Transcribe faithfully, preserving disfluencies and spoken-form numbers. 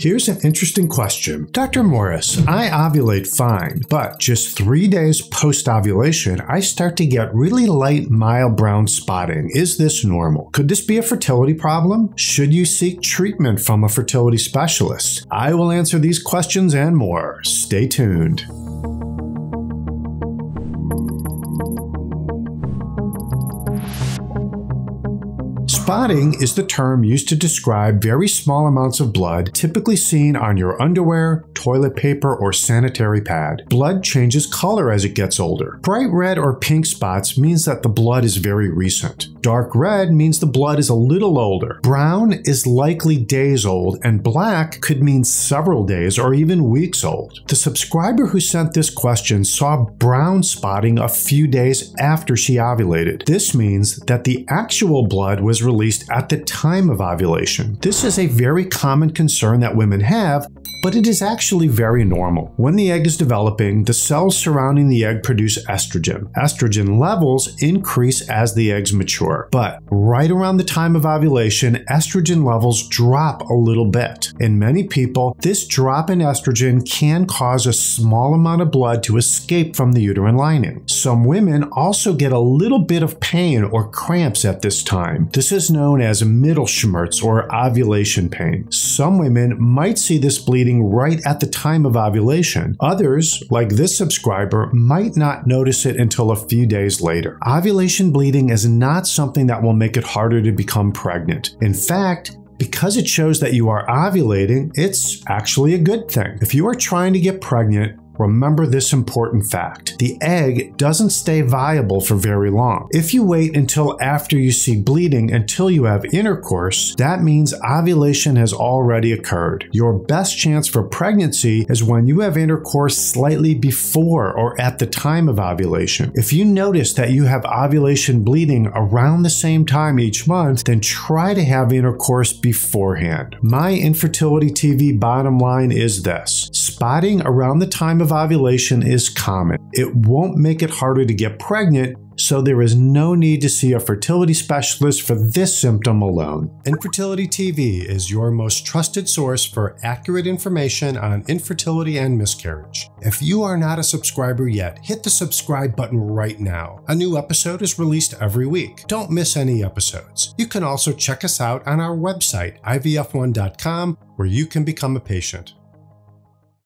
Here's an interesting question. Doctor Morris, I ovulate fine, but just three days post-ovulation, I start to get really light, mild brown spotting. Is this normal? Could this be a fertility problem? Should you seek treatment from a fertility specialist? I will answer these questions and more. Stay tuned. Spotting is the term used to describe very small amounts of blood typically seen on your underwear, toilet paper, or sanitary pad. Blood changes color as it gets older. Bright red or pink spots means that the blood is very recent. Dark red means the blood is a little older. Brown is likely days old, and black could mean several days or even weeks old. The subscriber who sent this question saw brown spotting a few days after she ovulated. This means that the actual blood was released at the time of ovulation. This is a very common concern that women have, but it is actually very normal. When the egg is developing, the cells surrounding the egg produce estrogen. Estrogen levels increase as the eggs mature, but right around the time of ovulation, estrogen levels drop a little bit. In many people, this drop in estrogen can cause a small amount of blood to escape from the uterine lining. Some women also get a little bit of pain or cramps at this time. This is known as Mittleschmertz or ovulation pain. Some women might see this bleeding right at the time of ovulation. Others, like this subscriber, might not notice it until a few days later. Ovulation bleeding is not something that will make it harder to become pregnant. In fact, because it shows that you are ovulating, it's actually a good thing. If you are trying to get pregnant, remember this important fact. The egg doesn't stay viable for very long. If you wait until after you see bleeding until you have intercourse, that means ovulation has already occurred. Your best chance for pregnancy is when you have intercourse slightly before or at the time of ovulation. If you notice that you have ovulation bleeding around the same time each month, then try to have intercourse beforehand. My Infertility T V bottom line is this. Spotting around the time of ovulation is common. It won't make it harder to get pregnant, so there is no need to see a fertility specialist for this symptom alone. Infertility T V is your most trusted source for accurate information on infertility and miscarriage. If you are not a subscriber yet, hit the subscribe button right now. A new episode is released every week. Don't miss any episodes. You can also check us out on our website, I V F one dot com, where you can become a patient.